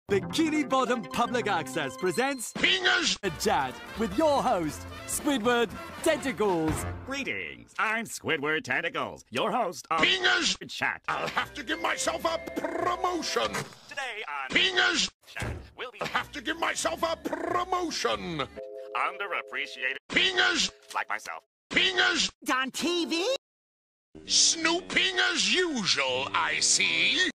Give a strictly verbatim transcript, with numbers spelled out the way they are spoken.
Bikini Bottom Public Access presents Pingas a chat with your host, Squidward Tentacles. Greetings, I'm Squidward Tentacles, your host of Pingas. Chat. I'll have to give myself a promotion. Today on Pingas. Chat, we'll be I'll have to give myself a promotion. underappreciated, Pingas. like myself. Pingas. On T V? Snooping as usual, I see.